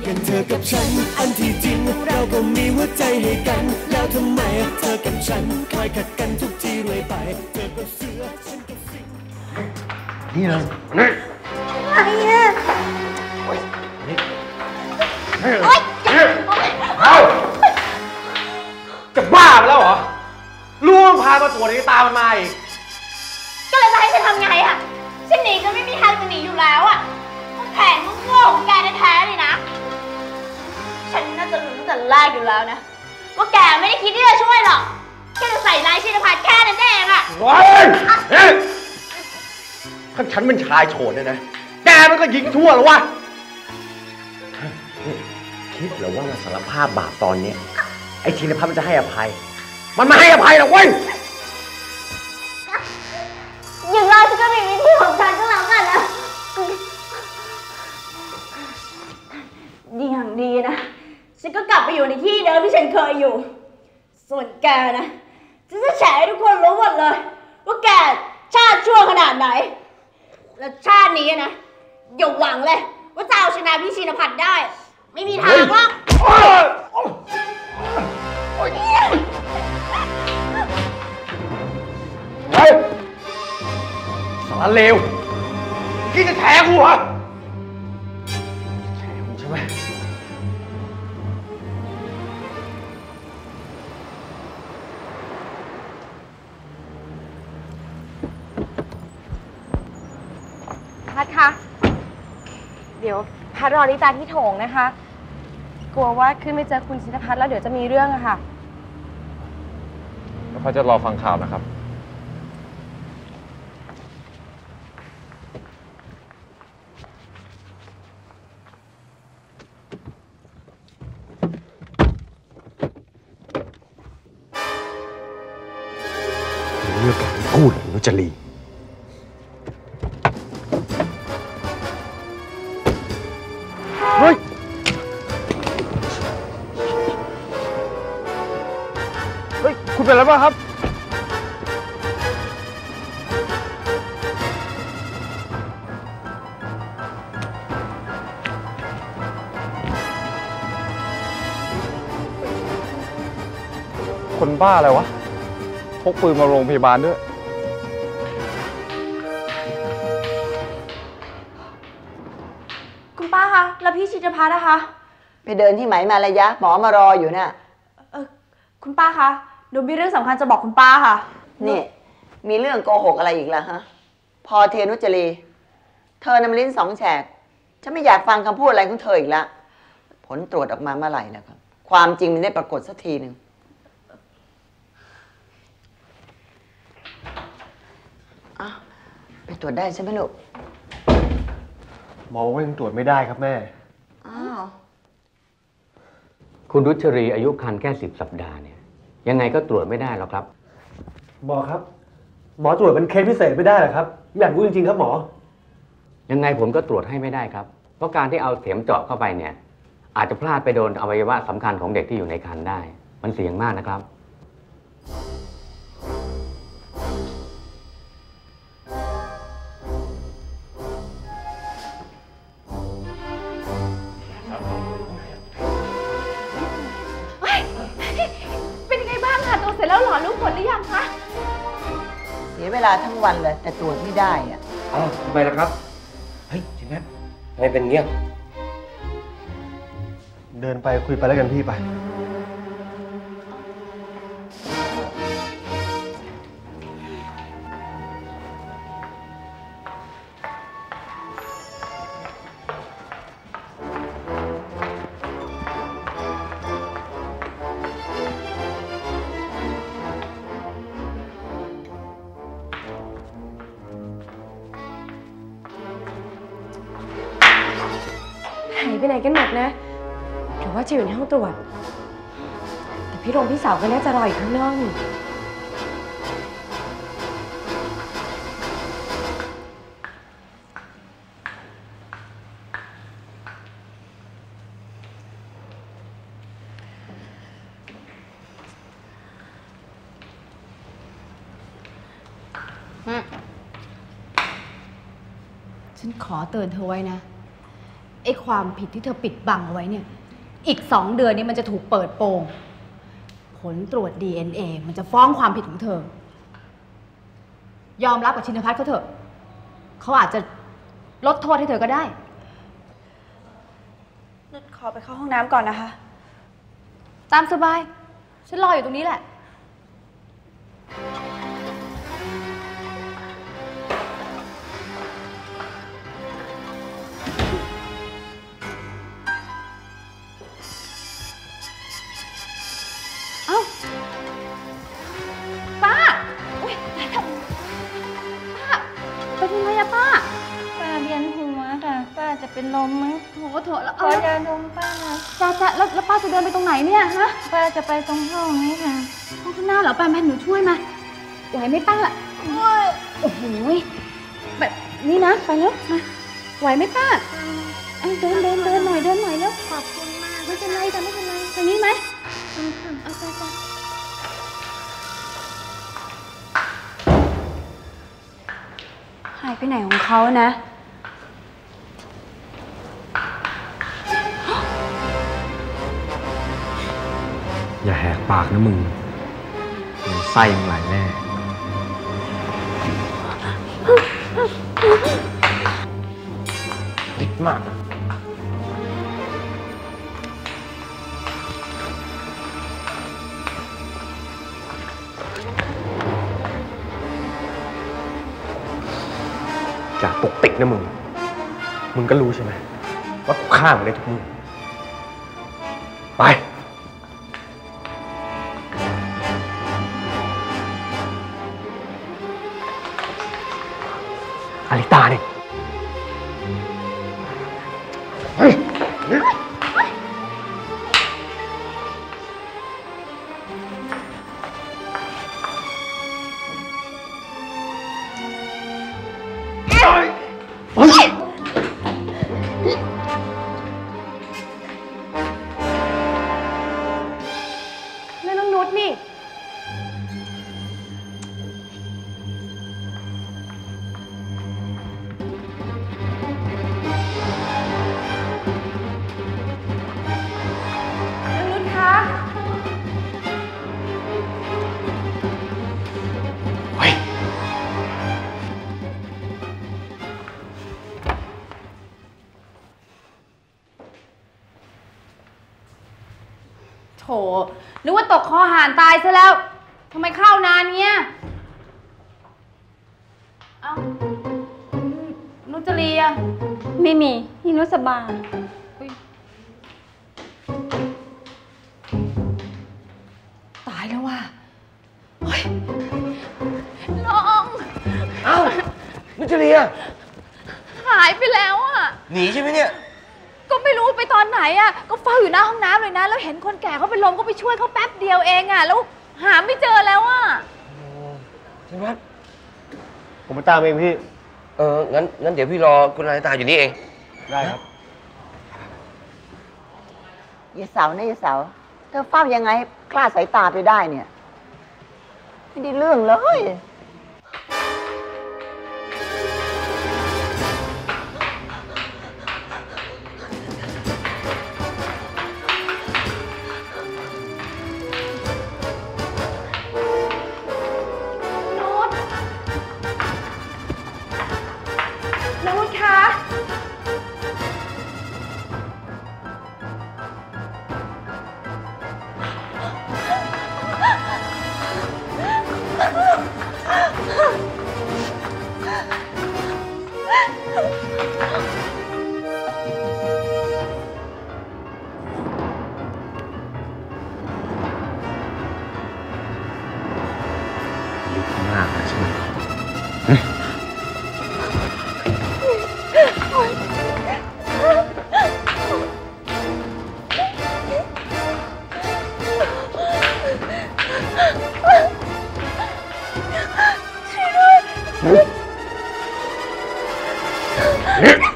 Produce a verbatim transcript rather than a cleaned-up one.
กันเธอกับฉันอันที่จริงเราก็มีหัวใจให้กันแล้วทำไมเธอกับฉันคอยขัดกันทุกทีเรื่อยไปเธอก็เสือฉันก็สิงนี่เลยนี่อะไรอ่ะโอ๊ยนี่โอ๊ยเอาจะบ้าไปแล้วเหรอรู้ว่าพามาตรวจในตามันมาอีกก็เลยจะให้ฉันทำไงอ่ะฉันหนีก็ไม่มีทางจะหนีอยู่แล้วอ่ะแผนโง่ของแกแท้ๆเลยนะฉันน่าจะรู้ตั้งแต่แรกอยู่แล้วนะว่าแกไม่ได้คิดที่จะช่วยหรอกแค่จะใส่ร้ายชินภัทรแค่นั้นเองอ่ะว้ายถ้าฉันเป็นชายโฉดเนี่ยนะแกมันก็ยิงทั่วแล้ววะคิดเหรอว่ามาสารภาพบาปตอนนี้ไอ้ชินภัทรมันจะให้อภัยมันไม่ให้อภัยหรอกเว้ยอย่างน้อยฉันก็มีวิธีของฉันก็แล้วกันนะอย่างดีนะฉันก็กลับไปอยู่ในที่เดิมที่ฉันเคยอยู่ส่วนแกนะฉันจะแฉให้ทุกคนรู้หมดเลยว่าแกชาติชั่วขนาดไหนและชาตินี้นะอย่าหวังเลยว่าจะเอาชนะพี่ชินภัทรได้ไม่มีทางหรอกเฮ้ยสารเลวคิดจะแฉกูเหรอแฉกูใช่ไหมพัดคะเดี๋ยวพัดรอลิตาที่โถงนะคะกลัวว่าขึ้นไม่เจอคุณชินภัทรแล้วเดี๋ยวจะมีเรื่องอะค่ะแล้วพัดจะรอฟังข่าวนะครับเรื่องการพูดนุจรีเฮ้ยเฮ้ยคุณเป็นอะไรบ้างครับคนบ้าอะไรวะพกปืนมาโรงพยาบาลด้วยคุณป้าคะแล้วพี่ชินภัทรนะคะไปเดินที่ไหนมาระยะหมอมารออยู่น่ะเออคุณป้าคะหนูมีเรื่องสำคัญจะบอกคุณป้าค่ะนี่มีเรื่องโกหกอะไรอีกล่ะฮะพอเทนุจรีเธอนำลิ้นสองแฉกฉันไม่อยากฟังคำพูดอะไรของเธออีกละผลตรวจออกมาเมื่อไหร่นะครับความจริงมันได้ปรากฏสักทีหนึ่งไปตรวจได้ใช่ไหมลูกหมอบอกว่ายังตรวจไม่ได้ครับแม่อ้าวคุณรุชรีอายุครรภ์แค่สิบสัปดาห์เนี่ยยังไงก็ตรวจไม่ได้หรอกครับหมอครับหมอตรวจเป็นเคสพิเศษไม่ได้หรอครับอยากรู้จริงๆครับหมอยังไงผมก็ตรวจให้ไม่ได้ครับเพราะการที่เอาเข็มเจาะเข้าไปเนี่ยอาจจะพลาดไปโดนอวัยวะสำคัญของเด็กที่อยู่ในครรภ์ได้มันเสี่ยงมากนะครับเสร็จแล้วหรอรู้ผลหรือยังคะเสียเวลาทั้งวันเลยแต่ตรวจไม่ได้อ่ะอ้าวทำไมล่ะครับเฮ้ยชินภัทรทำไมเป็นเงี้ยเดินไปคุยไปแล้วกันพี่ไปหายไปไหนกันหมดนะหรือว่าจะอยู่ในห้องตรวจแต่พี่รงพี่สาวก็น่าจะรออยู่ข้างนอกนี่ฉันขอเตือนเธอไว้นะไไอ้ความผิดที่เธอปิดบังเอาไว้เนี่ยอีกสองเดือนนี้มันจะถูกเปิดโปงผลตรวจ ดี เอ็น เอ มันจะฟ้องความผิดของเธอยอมรับกับชินภัทรเขาเถอะเขาอาจจะลดโทษให้เธอก็ได้นุชขอไปเข้าห้องน้ำก่อนนะคะตามสบายฉันรออยู่ตรงนี้แหละเอ้าป้าอุ๊ยป้าเป็นยังไงอะป้าป้าเวียนหัวค่ะป้าจะเป็นลมมั้งโถโถแล้วขอยาดมป้าหน่อยจ้าจ้าแล้วแล้วป้าจะเดินไปตรงไหนเนี่ยฮะป้าจะไปตรงห้องนี้ค่ะห้องข้างหน้าเหรอป้าแม่หนูช่วยมาไหวไหมป้าโอ้โหแบบนี้นะไปแล้วมาไหวไหมป้าเดินเดินเดินหน่อยเดินหน่อยแล้วขอบคุณมากไม่เป็นไรจ้ะไม่เป็นไรทางนี้ไหมเอาจ้าจ้าหายไปไหนของเขานะอย่าแหกปากนะมึงไส้มึงไหลแน่ติดมากจากปกตินะมึงมึงก็รู้ใช่ไหมว่ากูฆ่ามึงได้ทุกมือไปอลิตาเนี่ยเฮ้ยนั่นน้องนุชนี่โถนึกว่าตกคอหานตายซะแล้วทำไมเข้านานเงี้ยเอ้านุชจรีอะไม่มีนี่นุชสบายตายแล้วว่ะเฮ้ยน้องเอ้านุชจรีอะหายไปแล้วอะหนีใช่ไหมเนี่ยก็ไม่รู้ไปตอนไหนอ่ะก็เฝ้าอยู่หน้าห้องน้ำเลยนะแล้วเห็นคนแก่เขาเป็นลมก็ไปช่วยเขาแป๊บเดียวเองอ่ะแล้วหาไม่เจอแล้วอ่ะใช่ไหมผมไปตามเองพี่เอองั้นงั้นเดี๋ยวพี่รอคุณนายตาอยู่นี่เองได้ครับยายเสาเนี่ยยายเสาเธอเฝ้ายังไงให้คลาดสายตาไปได้เนี่ยไม่ได้เรื่องเลยนุชคะลึกมากนะใช่ไหมช่วยด้วย